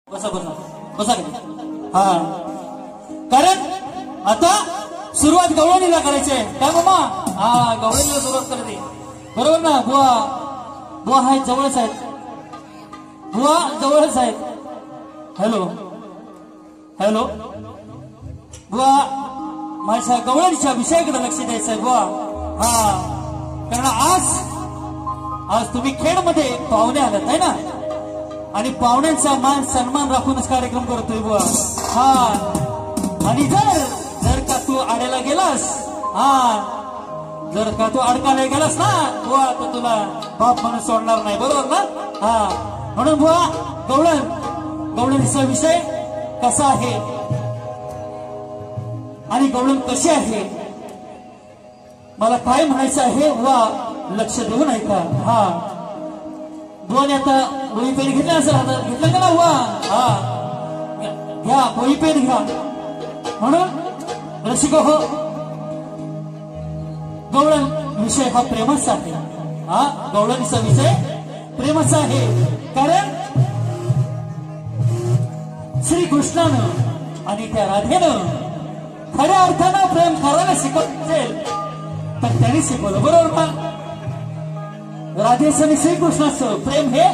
बसा बसा बसा हा कारण आता सुरुवात गवळणीला करायची आहे काय मामा हा गवळणीला सुरुवात करते बरोबर ना बुवा बुवा आहेत जवळच आहेत बुवा जवळच आहेत हॅलो हॅलो बुवा माझ्या गवळणीच्या विषयाकडे लक्ष द्यायचं आहे बुवा हा कारण आज तुम्ही खेडमध्ये पाहुणे आलात आहे ना आणि पाहुण्यांचा मान सन्मान राखूनच कार्यक्रम करतोय बुवा हा आणि जर का तू आड्याला गेलास हा जर का तू अडकायला गेलास ना बुवा तर तुला बाप म्हणून सोडणार नाही बरोबर ना हा म्हणून बुवा गवळणीचा विषय कसा आहे आणि गवळण कशी आहे मला काय म्हणायचं आहे बुवा लक्ष देऊन ऐका हा बुवाने आता वही पेन घेतला असेल आता घेतलं का ना बुवा हा घ्या वही पेन घ्या म्हणून रसिको हो गवळण विषय हा प्रेमाचा आहे हा गवळणीचा विषय प्रेमाचा आहे कारण श्रीकृष्णानं आणि त्या राधेनं खऱ्या अर्थानं प्रेम करायला शिकवत असेल तर त्यांनी शिकवलं बरोबर ना राधेचं आणि श्रीकृष्णाचं प्रेम हे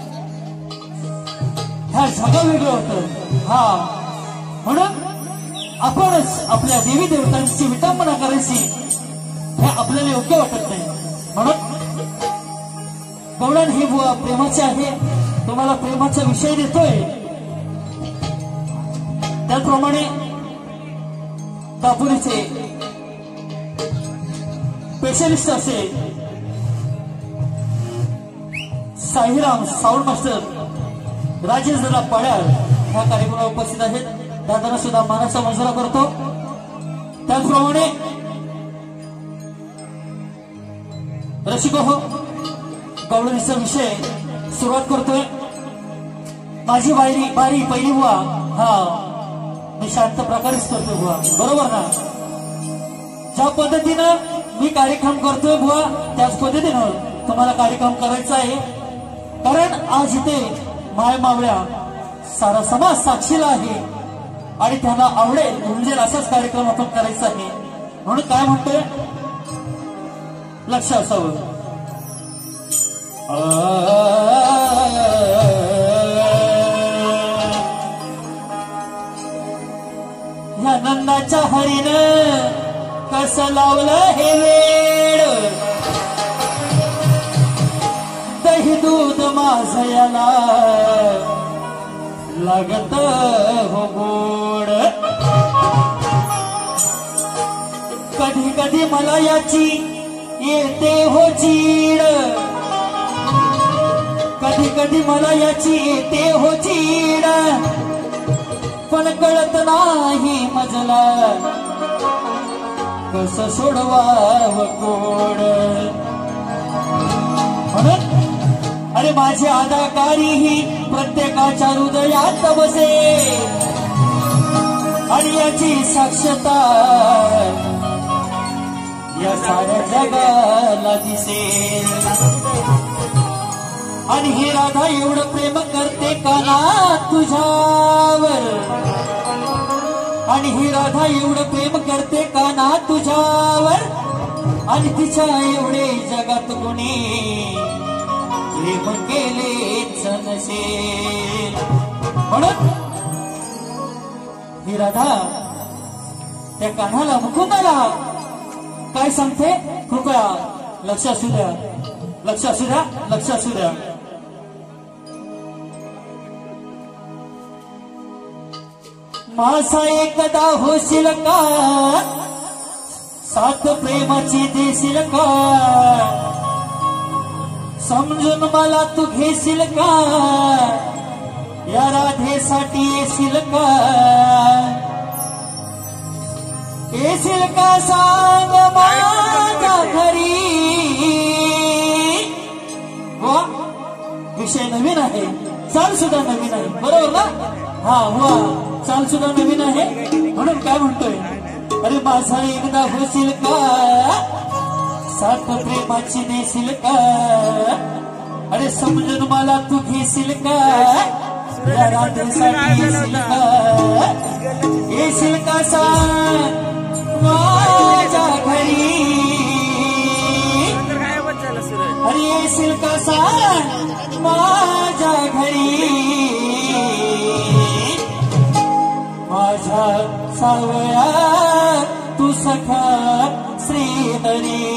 ह्या जगा वेगळं होतं हा म्हणून आपणच आपल्या देवी देवतांची विटंबना करायची हे आपल्याला योग्य वाटत नाही म्हणून गवळण हे बुवा प्रेमाचे आहे तुम्हाला प्रेमाचा विषय देतोय त्याचप्रमाणे दापुरीचे स्पेशलिस्ट असे साईराम साऊंड मास्टर राजेश दादा पाड्याळ ह्या कार्यक्रमाला उपस्थित आहेत दादांना सुद्धा मानाचा मुजरा करतो त्याचप्रमाणे रसिको हो गवळणीचा विषय सुरुवात करतोय माझी बारी पहिली बुवा हा मी शांत प्रकारेच करतोय बुवा बरोबर ना ज्या पद्धतीनं मी कार्यक्रम करतोय बुवा त्याच पद्धतीनं तुम्हाला कार्यक्रम करायचा आहे कारण आज इथे माय मावळ्या सारा समाज साक्षीला आहे आणि त्यांना आवडेल म्हणजे असाच कार्यक्रम आपण करायचा आहे म्हणून काय म्हणतोय लक्ष असावं या नंदाच्या हरीनं कसं लावलं हे वेळ दही दूध माझं याला लागत हो गोड कधी कधी मला याची येते हो चीड कधी कधी मला याची येते हो चीड पण कळत नाही मजला कसं सोडवावं कोड म्हणून अरे माझी अदाकारी ही प्रत्येकाच्या हृदयात बसे आणि याची साक्षता या साऱ्या जगाला दिसेल आणि ही राधा एवढं प्रेम करते का ना तुझ्यावर आणि ही राधा एवढं प्रेम करते का ना तुझ्यावर आणि तिच्या एवढे जगात कोणी प्रेम केलेच नसेल म्हणून ही राधा त्या कान्हाला मुकुंदाला काय सांगते कृपया लक्ष असू द्या लक्ष असू द्या लक्ष असू द्या माझा एकदा होशील का साथ प्रेमाची देशील का समजून मला तू घेशील का या राधेसाठी येशील का सांग माझ्या घरी वा विषय नवीन आहे चाल सुद्धा नवीन आहे बरोबर ना हा वा चाल सुद्धा नवीन आहे म्हणून काय म्हणतोय अरे माझा एकदा होशील का साथ प्रेमाची देशील का अरे समजून मला तू घेशील का या रात्रीसाठी येशील का सांग माझ्या घरी अरे येशील का सांग माझ्या घरी माझ्या सावया तू सखा श्रीहरी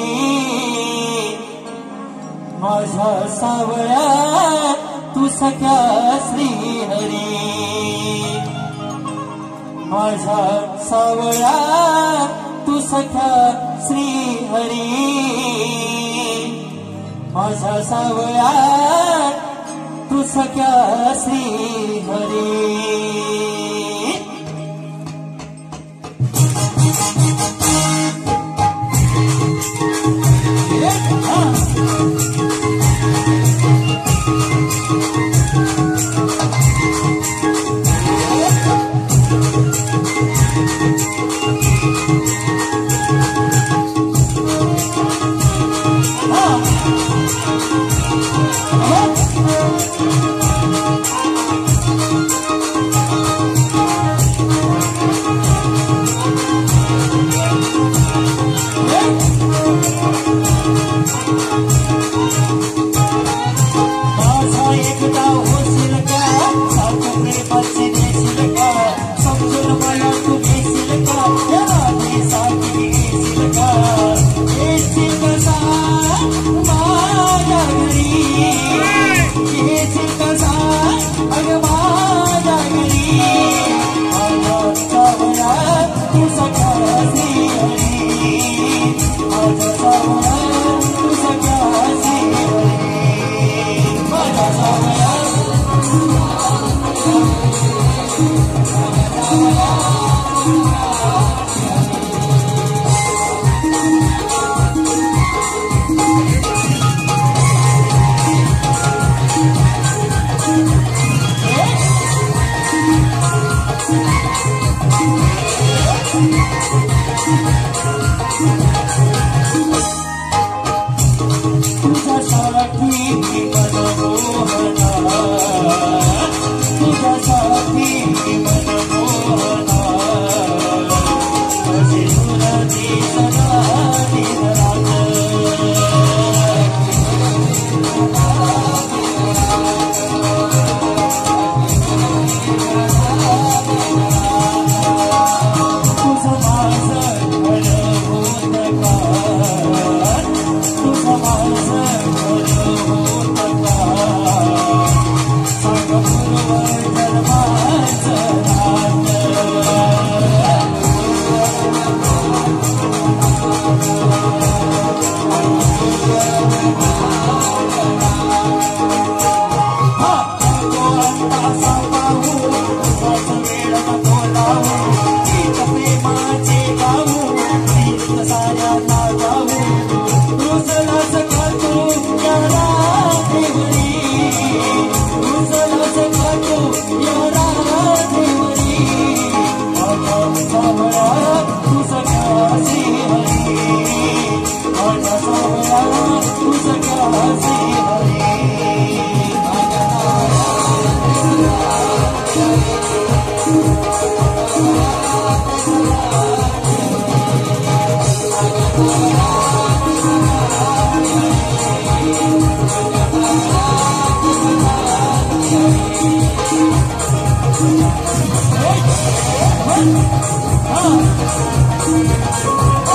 माझ्या सावया तू सख्या श्रीहरी माझ्या सावया तू सख्या श्रीहरी माझ्या सावया तू सख्या श्रीहरी Oh!